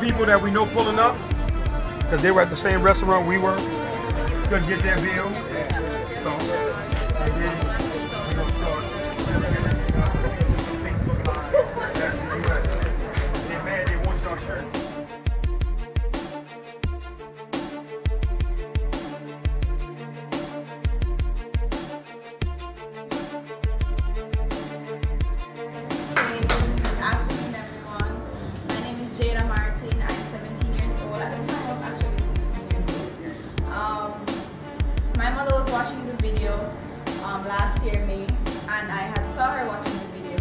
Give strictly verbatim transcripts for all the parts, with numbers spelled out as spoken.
people that we know pulling up, because they were at the same restaurant we were. Couldn't get their bill. So, and then we're going to start Facebook Live. They're mad, they want your shirt. Last year, May, and I had saw her watching the video.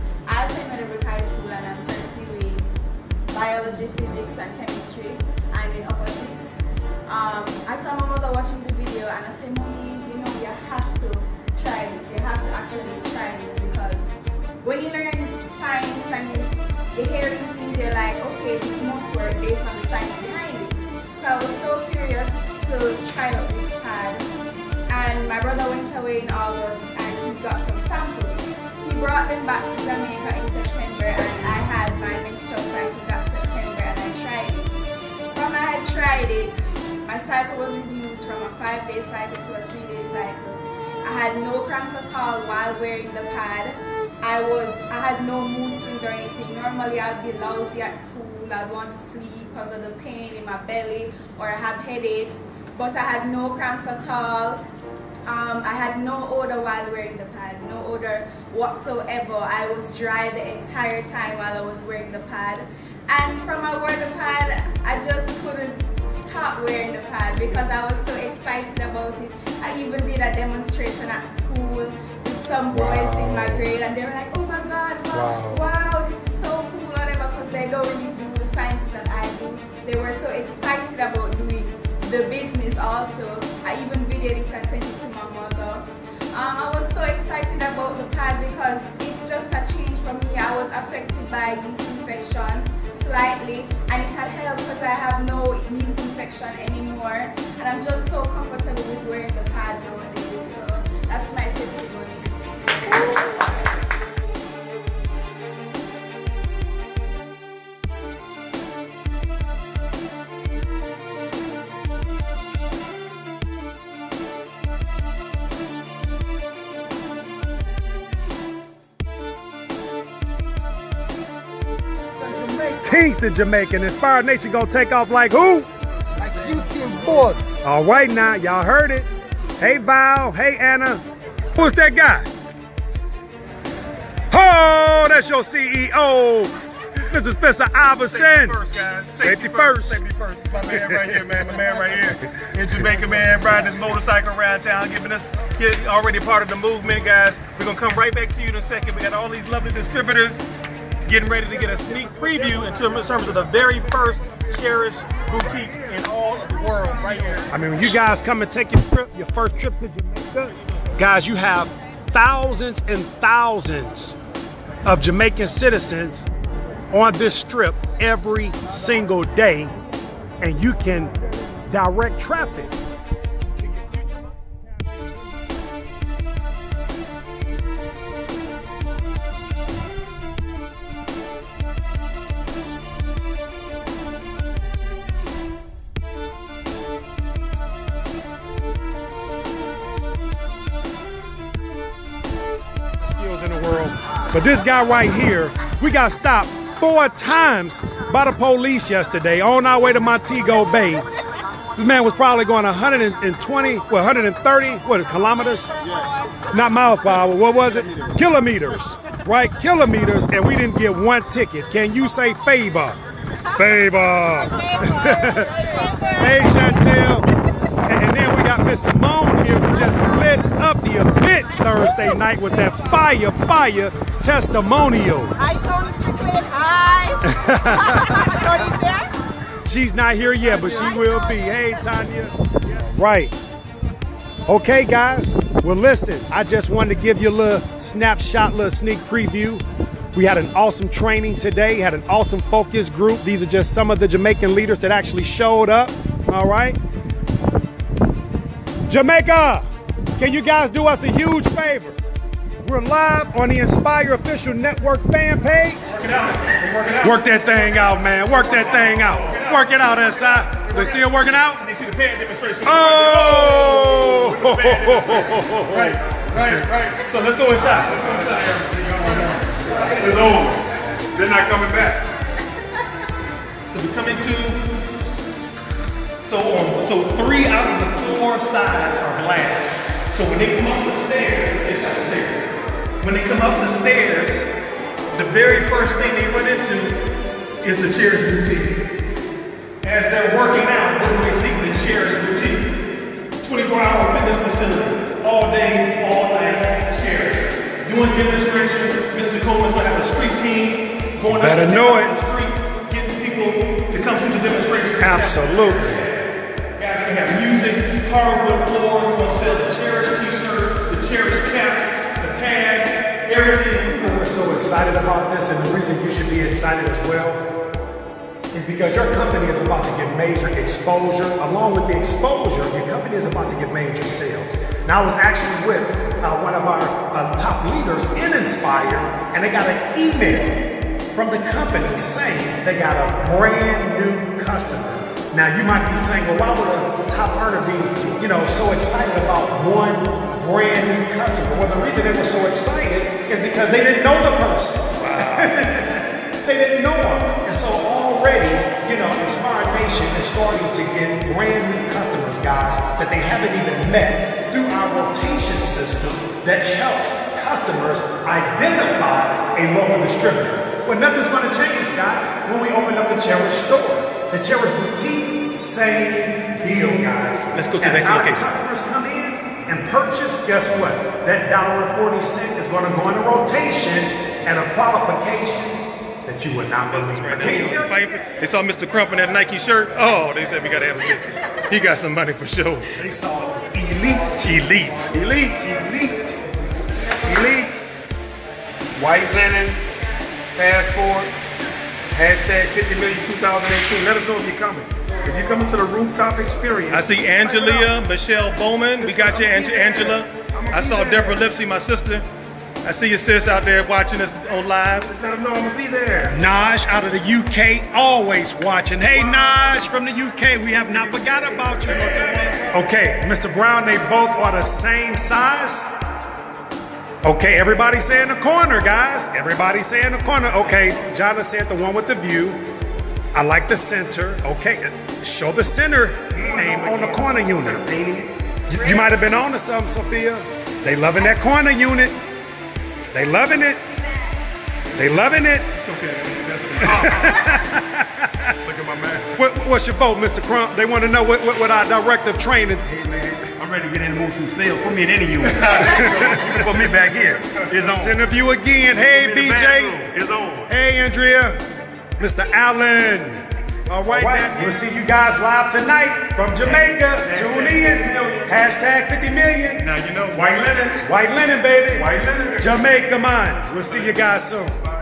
I attended Jamaica High School and I'm pursuing biology, physics, and chemistry. I'm in upper six. Um, I saw my mother watching the video and I said, Mommy, you know, you have to try this. You have to actually try this because when you learn science and you, you're hearing things, you're like, okay, this must work based on the science behind it. So I was so curious to try out this pad. And my brother went away in August and he got some samples. He brought them back to Jamaica in September and I had my menstrual cycle that September and I tried it. From I had tried it, my cycle was reduced from a five day cycle to a three day cycle. I had no cramps at all while wearing the pad. I was, I had no mood swings or anything. Normally I'd be lousy at school, I'd want to sleep because of the pain in my belly or I have headaches. But I had no cramps at all. Um, I had no odor while wearing the pad, no odor whatsoever. I was dry the entire time while I was wearing the pad. And from I wore the pad, I just couldn't stop wearing the pad because I was so excited about it. I even did a demonstration at school with some boys wow. in my grade and they were like, oh my God, wow, wow. wow this is so cool, whatever, because they don't really do the sciences that I do. They were so excited about doing the business also. I even videoed it and sent it to my mother. Um, I was so excited about the pad because it's just a change for me. I was affected by yeast infection slightly and it had helped because I have no yeast infection anymore and I'm just so comfortable with wearing the pad nowadays. So that's my testimony. Kingston, Jamaica, and Nspire Nation gonna take off like who? Like you seen both. All right now, y'all heard it. Hey Val, hey Anna. Who's that guy? Oh, that's your C E O, Mister Spencer Iverson. Safety first, guys. Safety, Safety first. first. Safety first. My man right here, man. My man right here. In Jamaica, man, riding his motorcycle around town, giving us, get already part of the movement, guys. We're gonna come right back to you in a second. We got all these lovely distributors getting ready to get a sneak preview in terms of the very first Cherish Boutique in all of the world right here. I mean, when you guys come and take your trip, your first trip to Jamaica, guys, you have thousands and thousands of Jamaican citizens on this strip every single day, and you can direct traffic. In the world, but this guy right here, we got stopped four times by the police yesterday on our way to Montego Bay. This man was probably going one hundred twenty, well, one hundred thirty, what, kilometers? Not miles per hour, what was it? Kilometers, right? Kilometers, and we didn't get one ticket. Can you say favor? Favor. Hey, Chantel. And, and then we got Miss Simone here who just lit up the event Thursday night with that fire, fire testimonial. Hi, Tony Strickland. Hi. Tony's there? She's not here yet, but she will be. Hey, Tanya. Right. Okay, guys. Well, listen, I just wanted to give you a little snapshot, little sneak preview. We had an awesome training today, had an awesome focus group. These are just some of the Jamaican leaders that actually showed up. All right. Jamaica, can you guys do us a huge favor? We're live on the Nspire official network fan page. Work it out. Work it out. Work that thing out, man. Work that thing out. Work it out, S I. They're still working out? They see the pad demonstration. Oh! Right, right, right. So let's go inside. Let's go inside. It's over. They're not coming back. So we come into, so on, so three out of the four sides are glass. So when they come up the stairs, let's get the stairs. When they come up the stairs, the very first thing they run into is the Cherish Boutique. As they're working out, what do they see? The Cherish Boutique. twenty-four hour fitness facility. All day, all night, Cherish. Doing demonstrations. Mister Coleman's gonna have a street team going out Better know it. the street, getting people to come see the demonstration. Absolutely. Guys, we have music, hardwood floors, we're gonna sell the Cherish t-shirts, the Cherish caps, the pads, everything. We're so excited about this, and the reason you should be excited as well is because your company is about to get major exposure. Along with the exposure, your company is about to get major sales. Now, I was actually with uh, one of our uh, top leaders in Nspire, and they got an email from the company saying they got a brand new customer. Now, you might be saying, well, why would a top earner be, you know, so excited about one brand new customer? Well, the reason they were so excited is because they didn't know the person. Wow. They didn't know him. And so already, you know, Nspire Nation is starting to get brand new customers, guys, that they haven't even met through our rotation system that helps customers identify a local distributor. Well, nothing's going to change, guys, when we open up the Cherish store. The Cherish Boutique, same deal, guys. Let's go to As the next our location. customers come in and purchase, guess what? That dollar and forty cent is going to go into rotation and a qualification that you would not believe. Right I can't tell you. They saw Mister Crump in that Nike shirt. Oh, they said we gotta have a picture. He got some money for sure. They saw elite, elite, elite, elite, elite. White linen, passport, hashtag fifty million twenty eighteen. Let us know if you're coming. If you're coming to the rooftop experience. I see Angelia, Michelle Bowman. We got you, Ange Angela. I saw Deborah Lipsy, my sister. I see your sis out there watching us on live. Just let them know I'm gonna be there. Naj out of the U K, always watching. Hey, Naj from the U K, we have not forgot about you. Okay, Mister Brown, they both are the same size. Okay, everybody say in the corner, guys. Everybody say in the corner. Okay, Jonna said the one with the view. I like the center. Okay, show the center name on the corner unit. You, you might have been on to something, Sophia. They loving that corner unit. They loving it. They loving it. It's okay. Look at my man. What, what's your vote, Mister Crump? They want to know what, what, what our directive training. Hey man, I'm ready to get in and move some sales. Put me in any unit. You can put me back here. It's on. Center view again. Hey, B J. It's on. Hey, Andrea. Mister Allen. All right, man. We'll see you guys live tonight from Jamaica. Tune in. Hashtag fifty million. Now you know, white linen. White linen, baby. White linen. Jamaica, man. We'll see you guys soon.